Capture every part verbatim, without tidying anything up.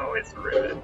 Oh, it's ribbon.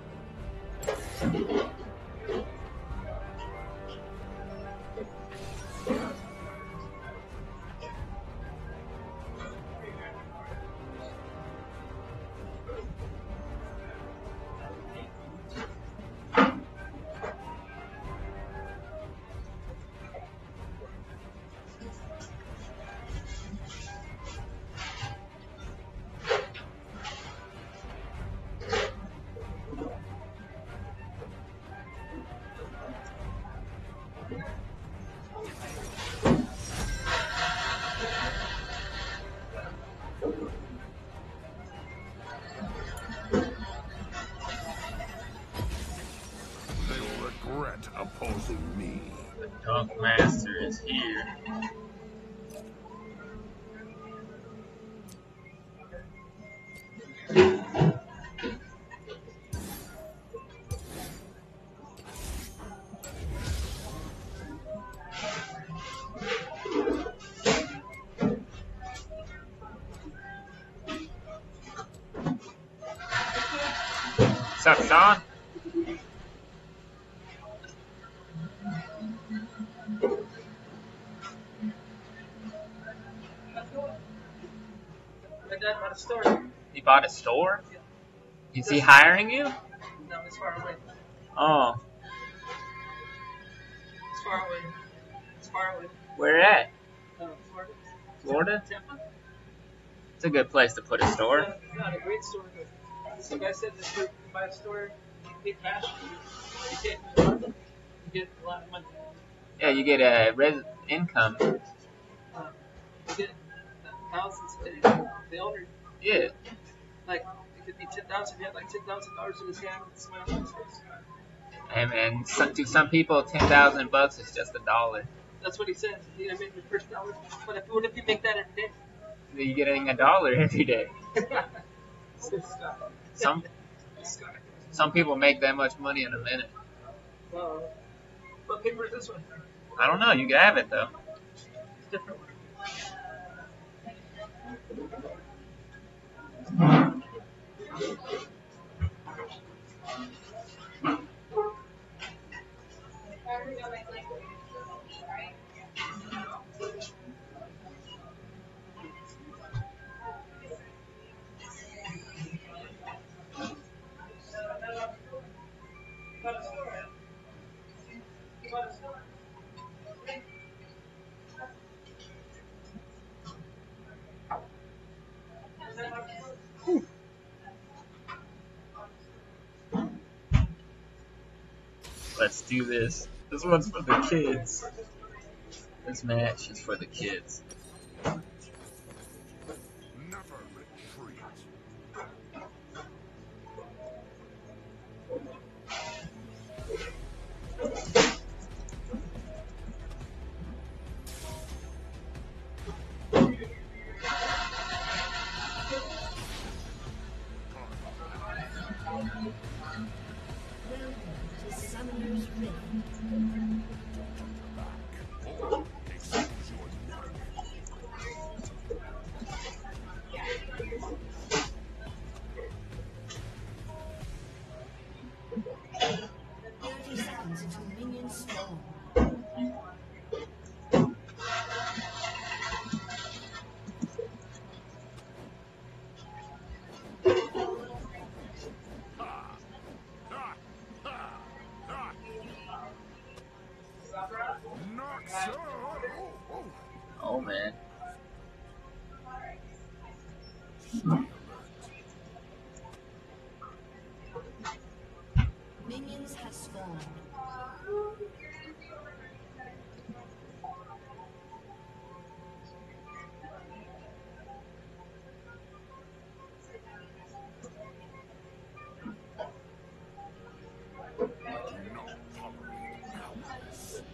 They will regret opposing me. The Dunk Master is here. What's up, Sean? My dad bought a store. He bought a store? Yeah. Is he hiring you? No, it's far away. Oh, It's far away. It's far away. where at? Uh, Florida. Florida? Tampa? It's a good place to put a store. Not, not a great store, but some guy said that you buy a store, you pay cash, you get, you get a lot of money. Yeah, you get a res income. Um, you get thousands of days. The owner, Yeah. like, it could be ten thousand. He had like ten thousand dollars in his hand. It's my own space. And, and some, to some people, ten thousand bucks is just a dollar. That's what he said. He I made the first dollar. But if, what if you make that every day? You're getting a dollar every day. Some some people make that much money in a minute. Uh, what paper is this one? I don't know. You can have it though. It's different. Let's do this. This one's for the kids. This match is for the kids. Never retreat. thirty seconds until minions spawn. Not so. Oh, Oh man. Minions have spawned. do not tolerate cowardice.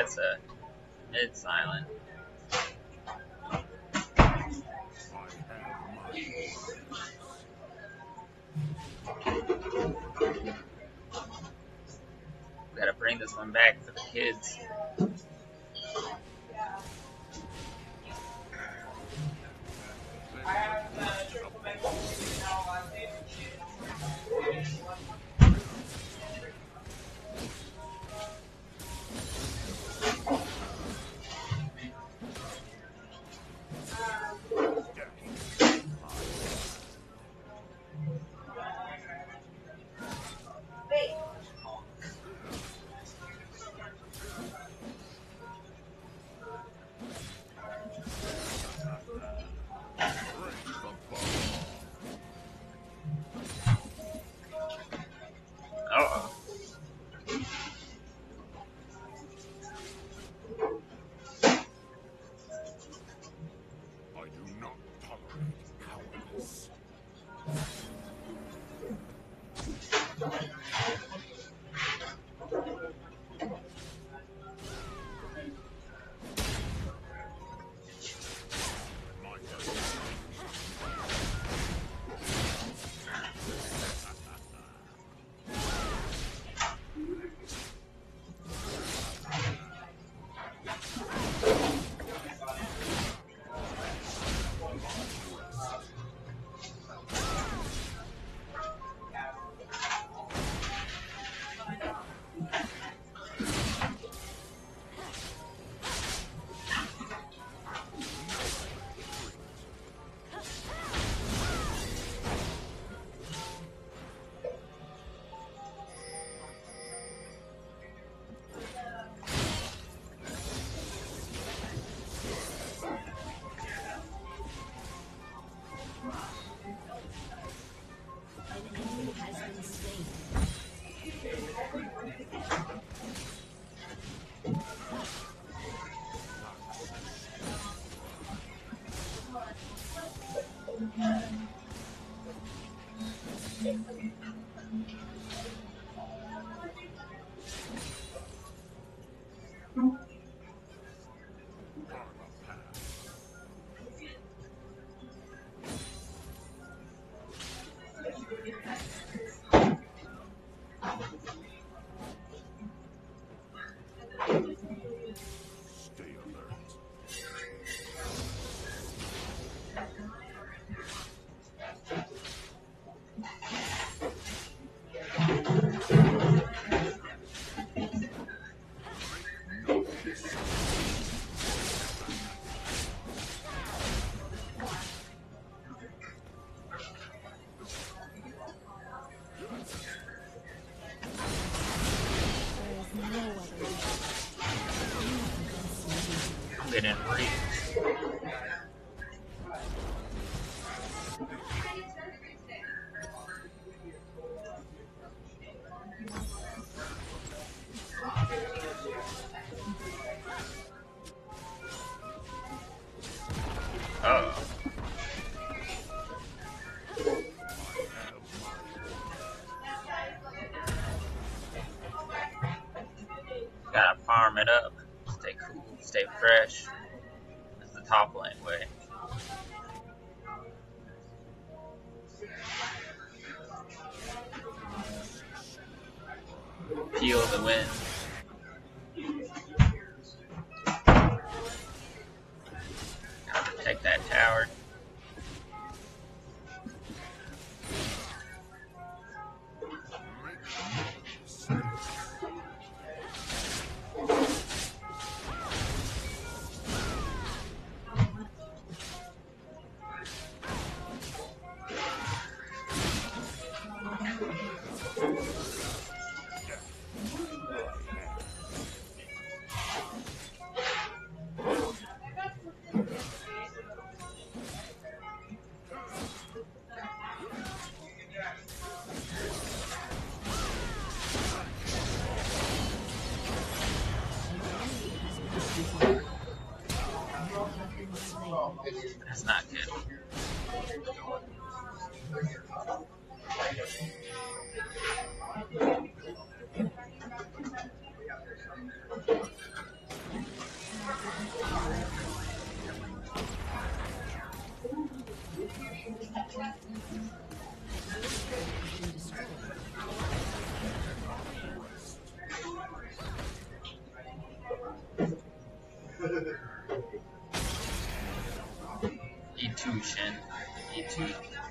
that's a mid silent. Gotta bring this one back for the kids. I have uh, triple back now. I paid Uh-oh. I do not tolerate cowardice. Stay alert. They didn't reach. Uh-oh. Gotta farm it up. Stay cool, stay fresh. That's the top lane way. Feel the wind. Gotta protect that tower. That's not good. E two, Shen. E two.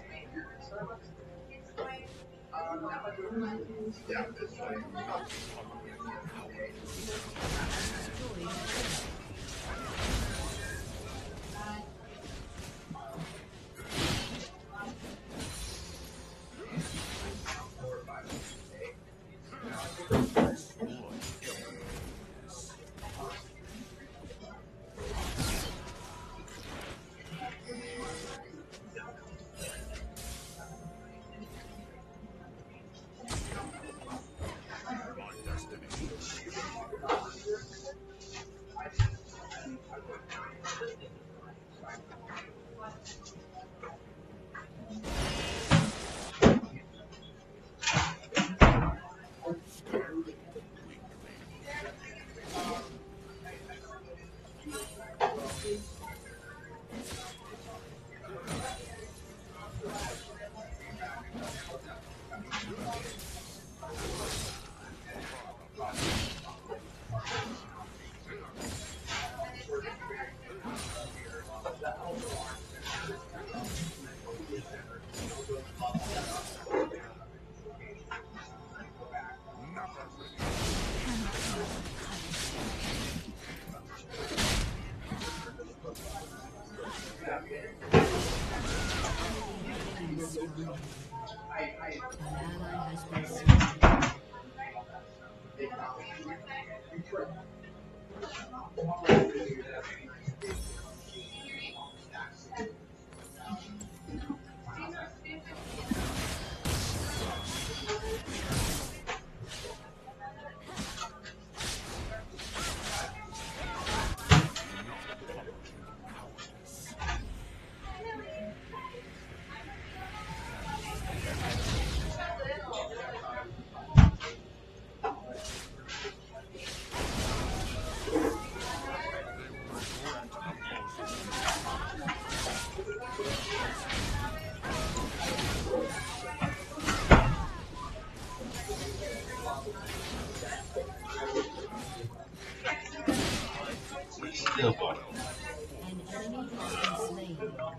Still bought it. An enemy has been slain.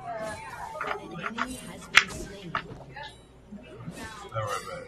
An enemy has been slain. All right, man.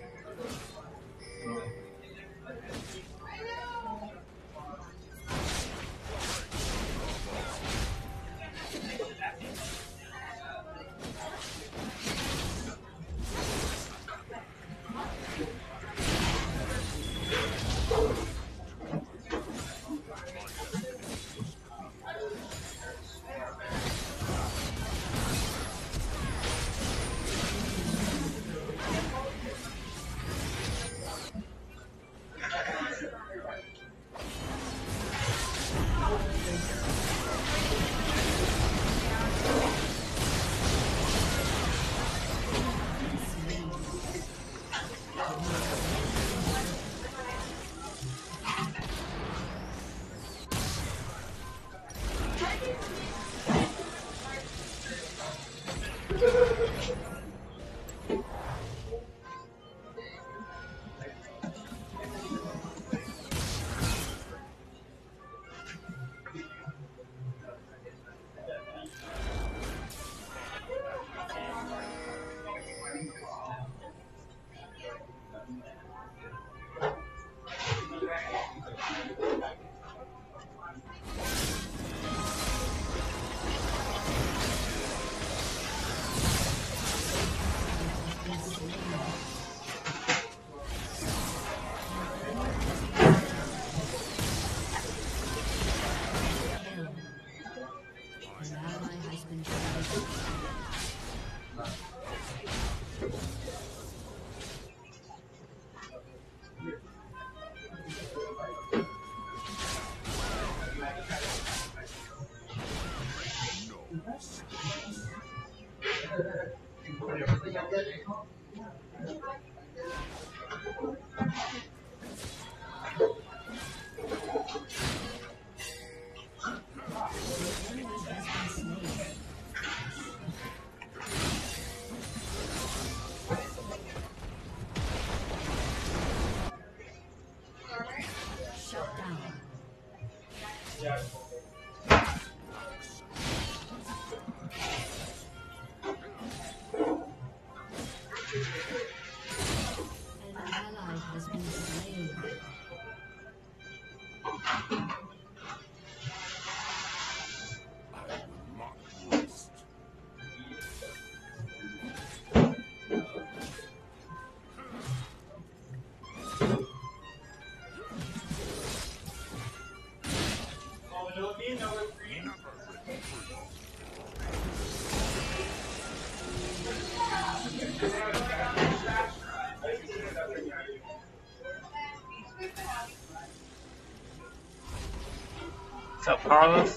What's up, Carlos?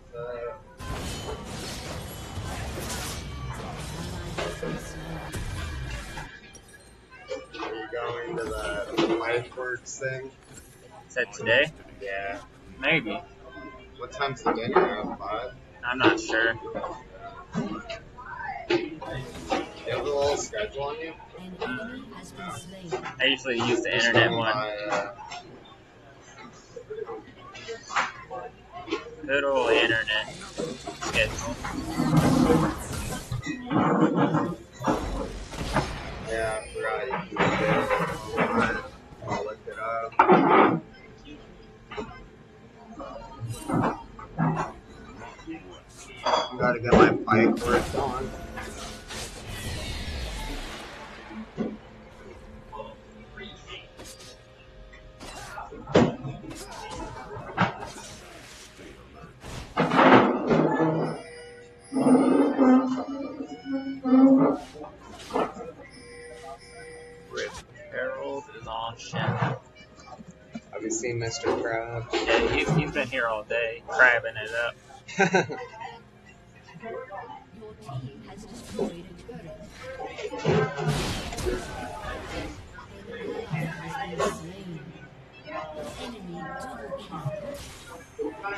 Are you going to the Lifeworks thing? Is that today? Yeah. Maybe. What time's the dinner? Around five? I'm not sure. Do you have a little schedule on you? An enemy has been slain. I usually use the Just internet going one. by, uh, Good old internet schedule. yeah, I forgot you can do it. I looked it up. I gotta get my bike worked on. Rip Harold is on shit. Have you seen Mister Krabs? Yeah, he's, he's been here all day, crabbing it up. Your team has destroyed a turret. An ally has been slain. Enemy double kill.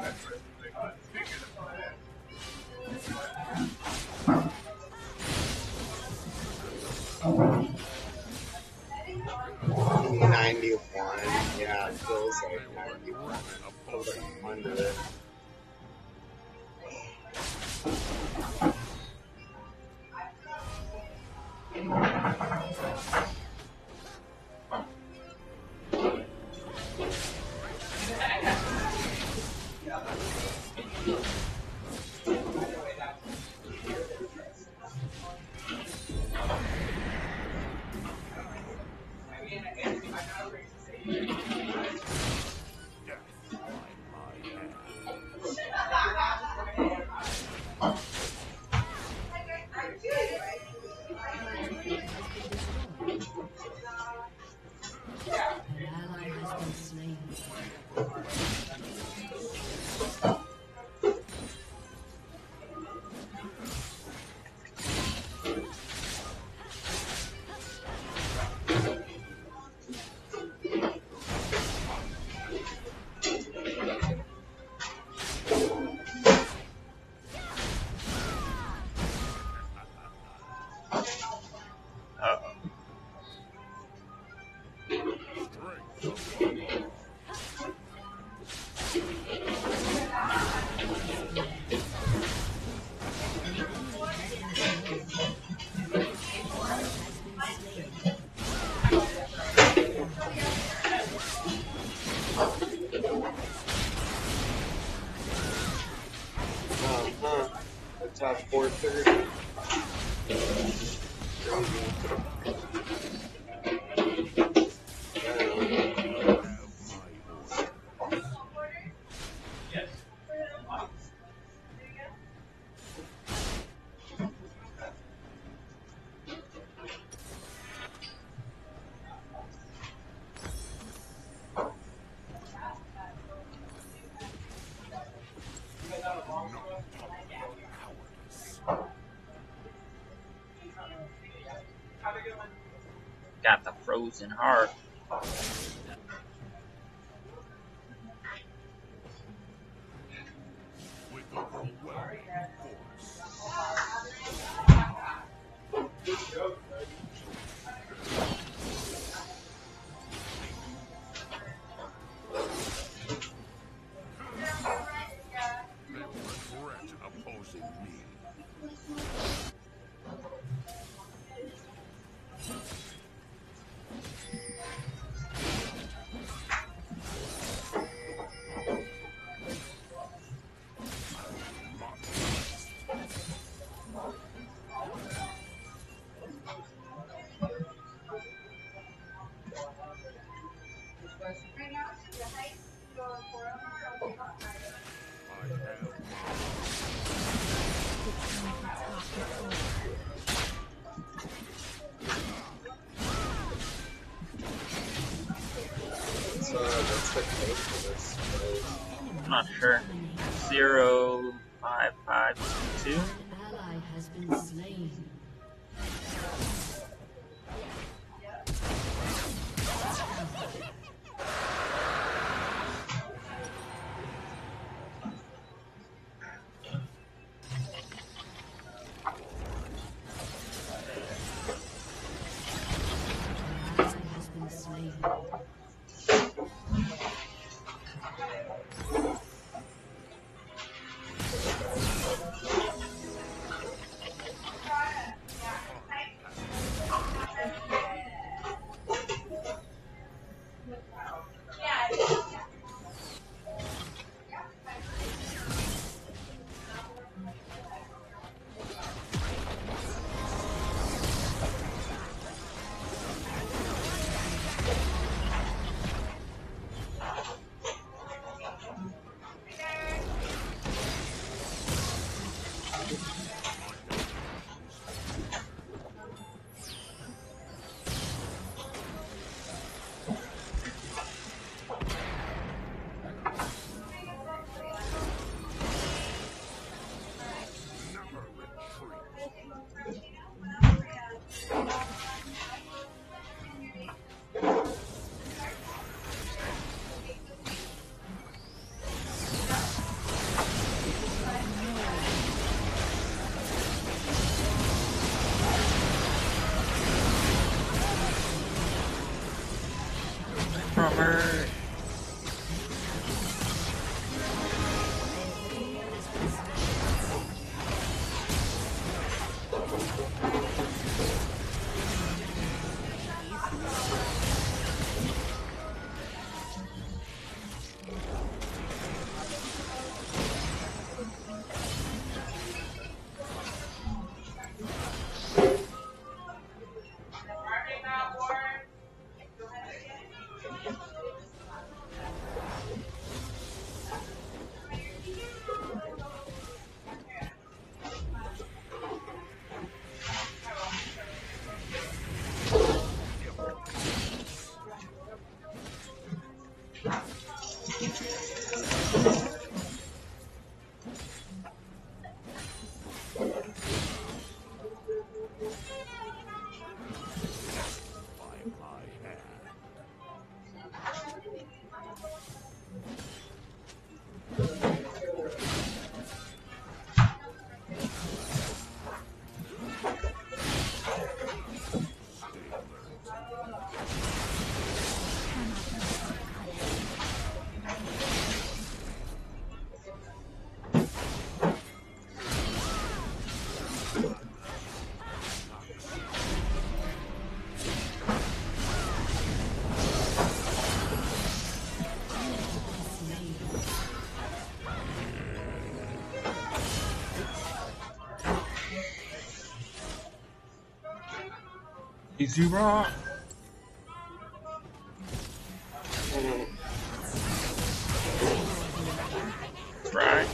ninety-one. Yeah, it feels like ninety-one. I was like under it. An ally has been slain. Uh-oh. Uh-huh. The top four thirty. Got the frozen heart. With overwhelming force. They'll regret opposing me. So, what's the code for this? I'm not sure. Zero five five two two. An ally has been slain. An ally has been slain. Bummer. Easy rock. Right.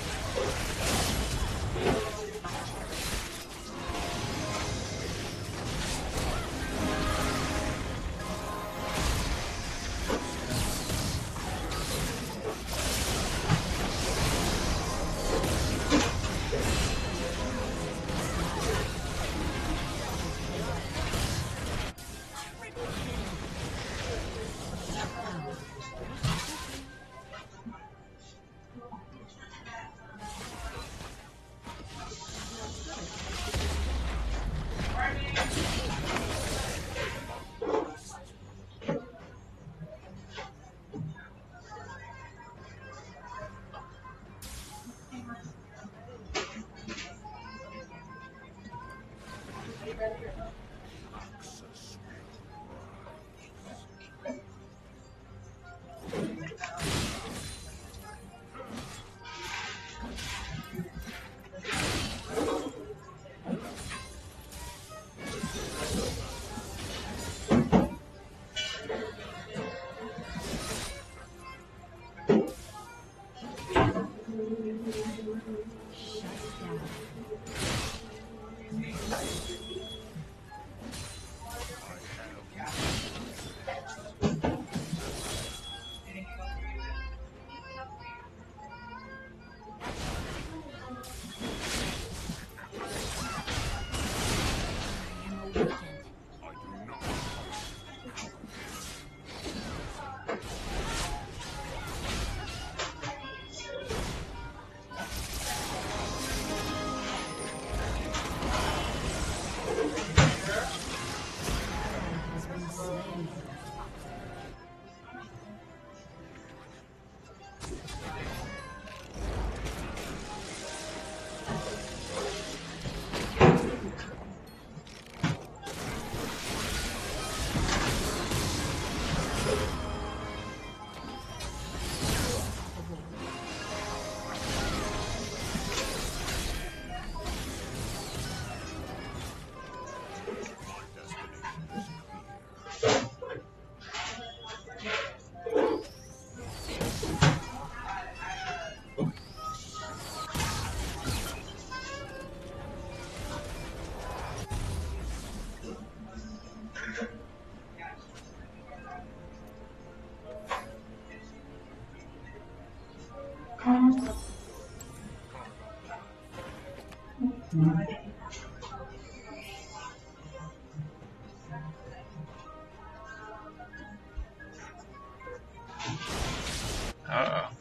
Shut down. Uh-oh.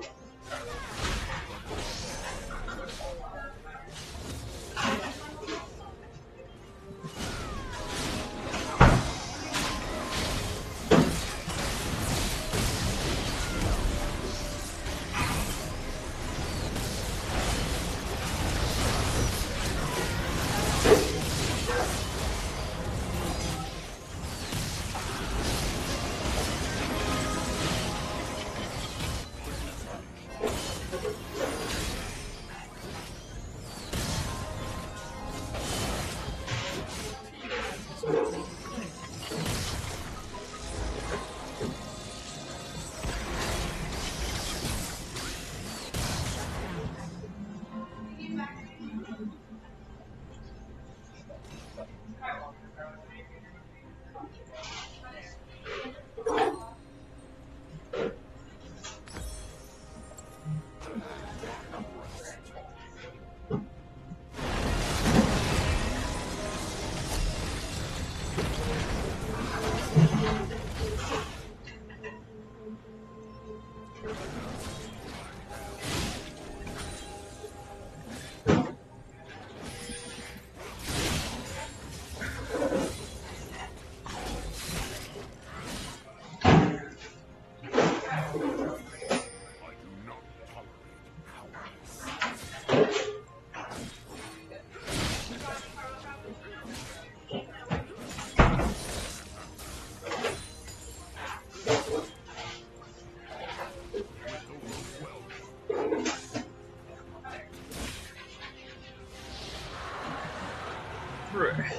Right.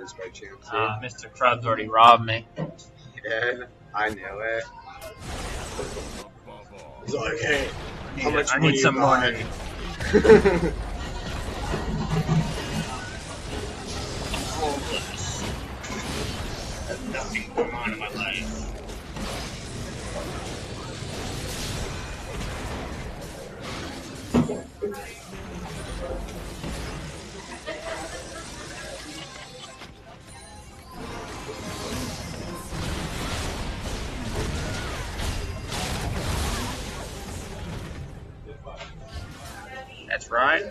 just by chance. Ah, uh, Mister Krabs already robbed me. He did. I knew it. He's like, hey, I how need, much I money need you some got? money. Homeless. There's nothing going on in my life. That's right.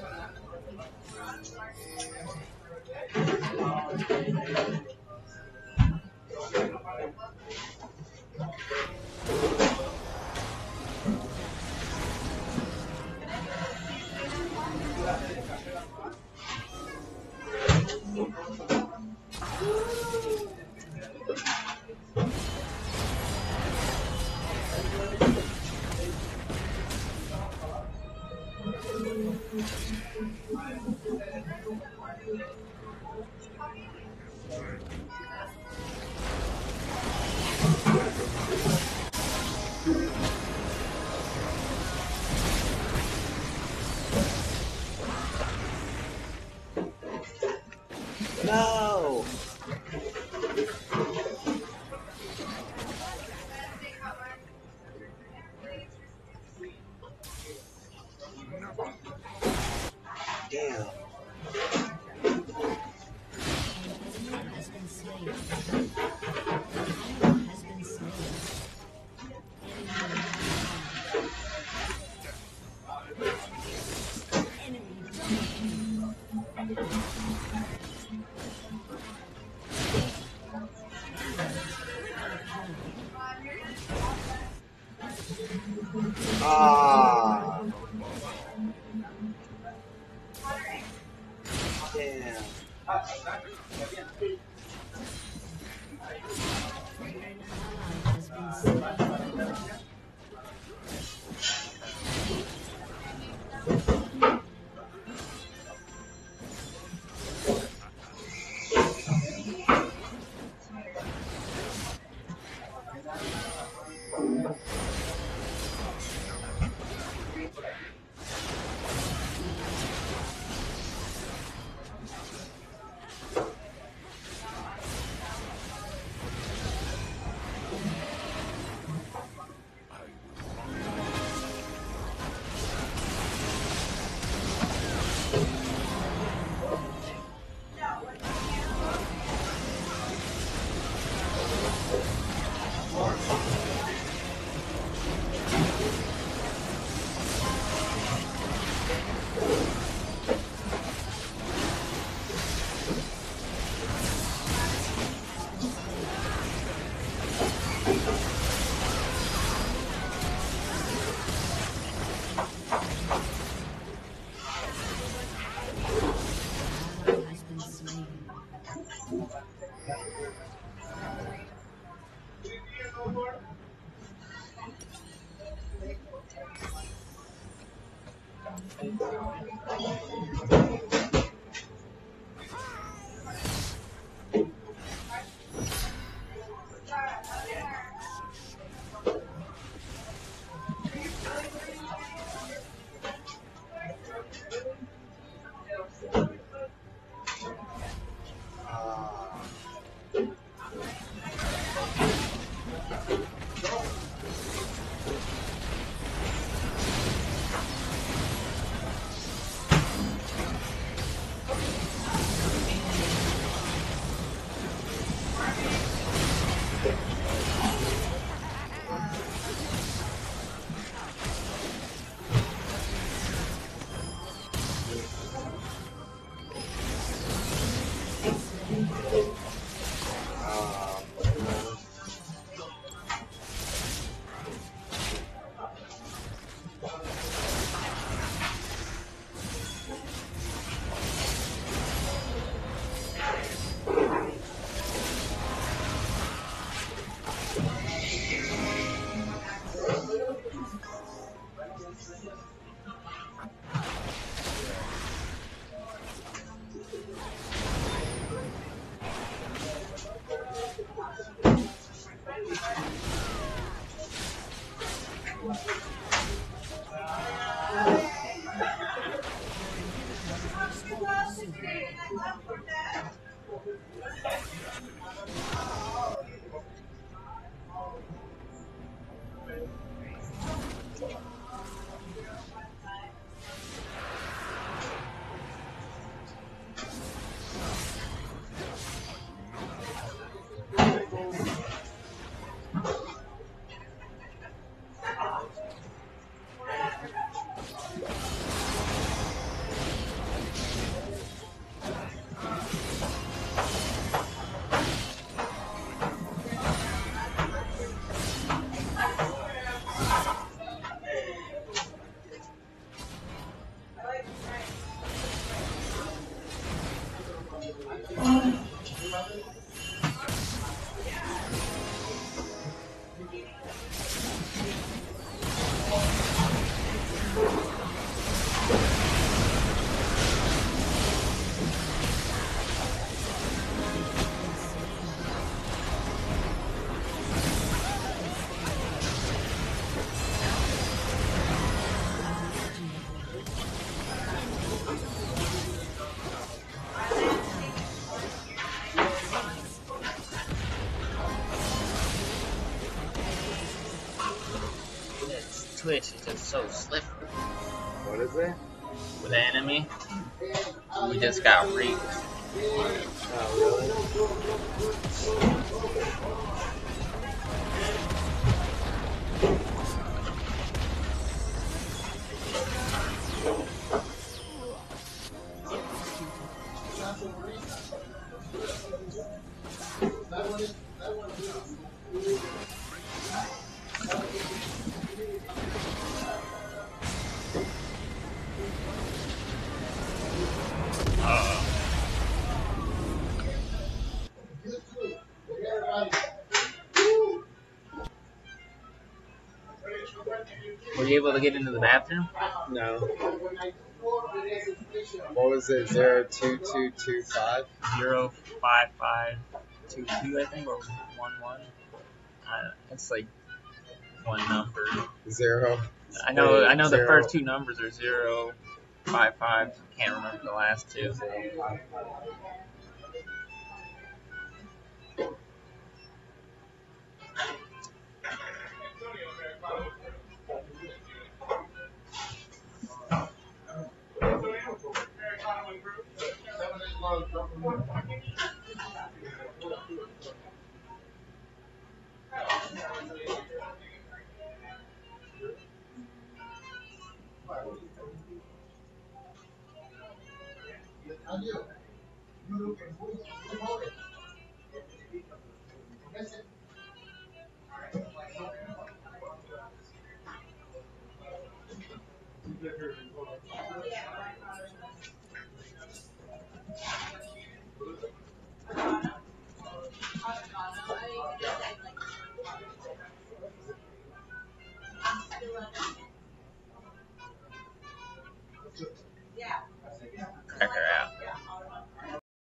No! Damn. Has been slain. Has been slain. Ah. Damn. Has been slain. Twitch is just so slippery. What is it? With the enemy, we just got reaped. Oh, really? Uh, were you able to get into the bathroom? No. What was it? Zero two two two five. Zero five five two two, I think, or one one. Uh, it's like one number. Zero. I know. I know the Zero. first two numbers are zero five five. Can't remember the last two.